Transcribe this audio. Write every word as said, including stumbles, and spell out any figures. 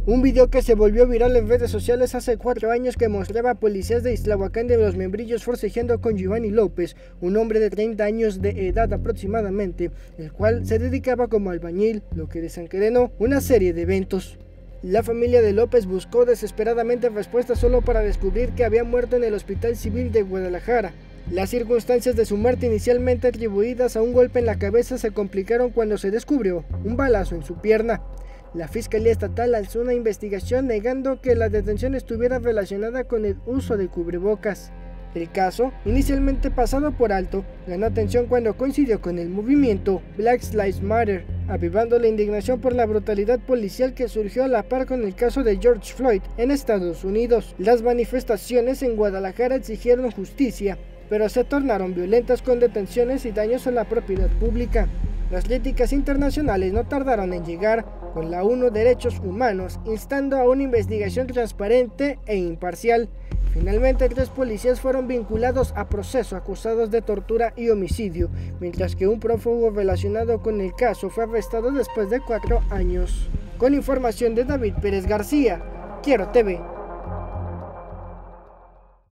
Un video que se volvió viral en redes sociales hace cuatro años que mostraba a policías de Islahuacán de los Membrillos forcejeando con Giovanni López, un hombre de treinta años de edad aproximadamente, el cual se dedicaba como albañil, lo que desencadenó una serie de eventos. La familia de López buscó desesperadamente respuestas solo para descubrir que había muerto en el Hospital Civil de Guadalajara. Las circunstancias de su muerte, inicialmente atribuidas a un golpe en la cabeza, se complicaron cuando se descubrió un balazo en su pierna. La Fiscalía Estatal alzó una investigación negando que la detención estuviera relacionada con el uso de cubrebocas. El caso, inicialmente pasado por alto, ganó atención cuando coincidió con el movimiento Black Lives Matter, avivando la indignación por la brutalidad policial que surgió a la par con el caso de George Floyd en Estados Unidos. Las manifestaciones en Guadalajara exigieron justicia, pero se tornaron violentas con detenciones y daños a la propiedad pública. Las críticas internacionales no tardaron en llegar, con la ONU Derechos Humanos instando a una investigación transparente e imparcial. Finalmente, tres policías fueron vinculados a proceso acusados de tortura y homicidio, mientras que un prófugo relacionado con el caso fue arrestado después de cuatro años. Con información de David Pérez García, Quiero T V.